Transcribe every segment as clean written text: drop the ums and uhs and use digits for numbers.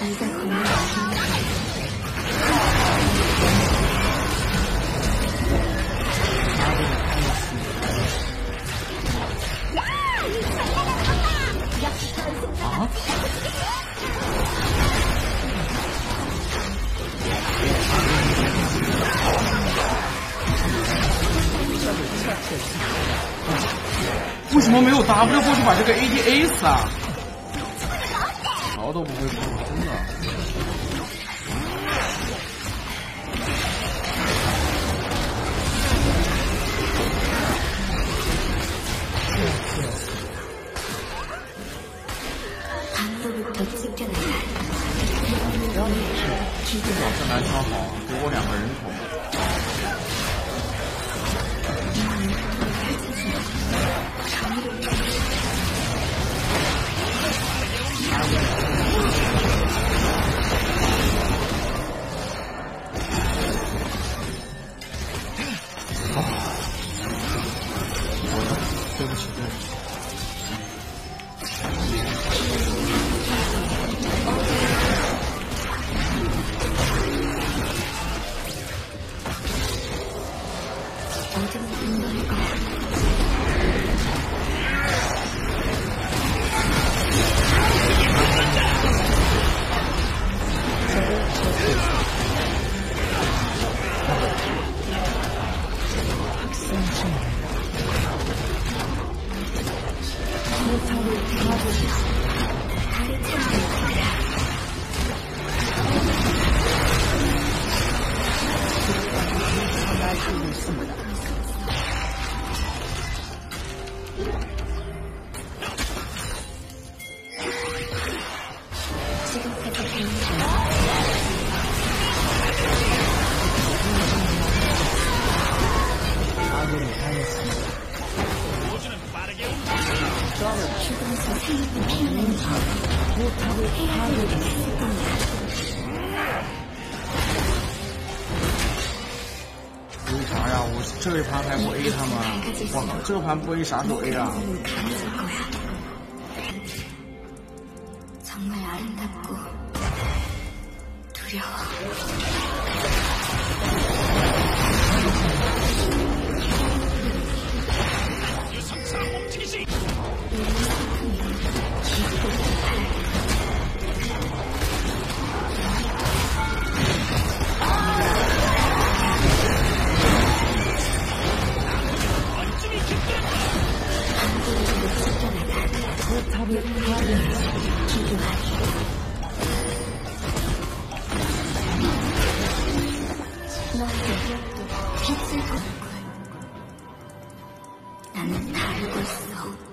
为什么没有 W 过去把这个 AD 死啊？逃都不会跑，真的。老是难超好，给我2个人头。对不起，对不起。为啥呀？我这一盘还不 A 他们？我靠，这盘不 A 啥时候 A 啊？ 정말 아름답고 두려워. 포탑을 기도하기. 너의 기억도 빛을 보는 걸. 나는 다 알고 있어.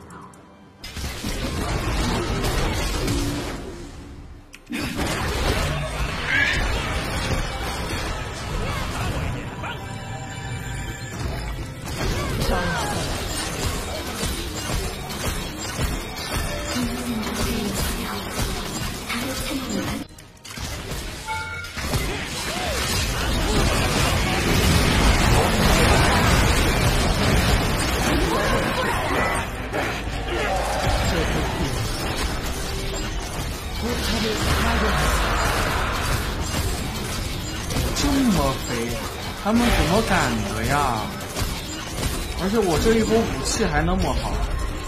这么肥，他们怎么敢的呀？而且我这一波武器还那么好。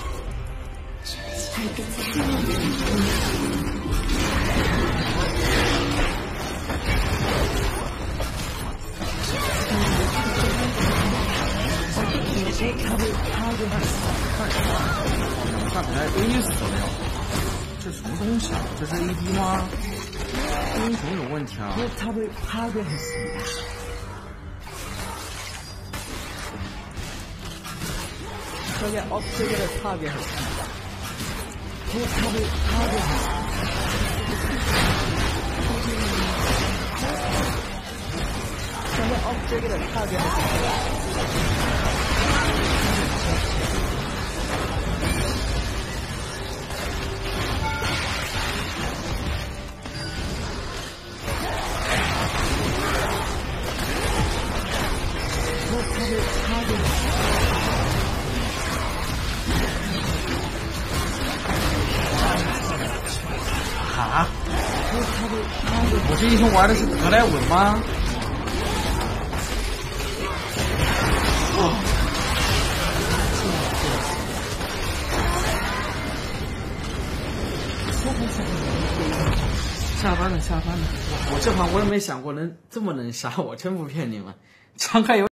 看起来 A 死了，这什么东西啊？这是 AD 吗？英雄有问题啊！ 포탑을 파괴했습니다. 적의 업체계를 파괴했습니다. 포탑을 파괴했습니다. 적의 업체계를 파괴했습니다. 아? 我这英雄玩的是德莱文吗？下班了，下班了。我这盘我也没想过能这么能杀，我真不骗你们。张开有。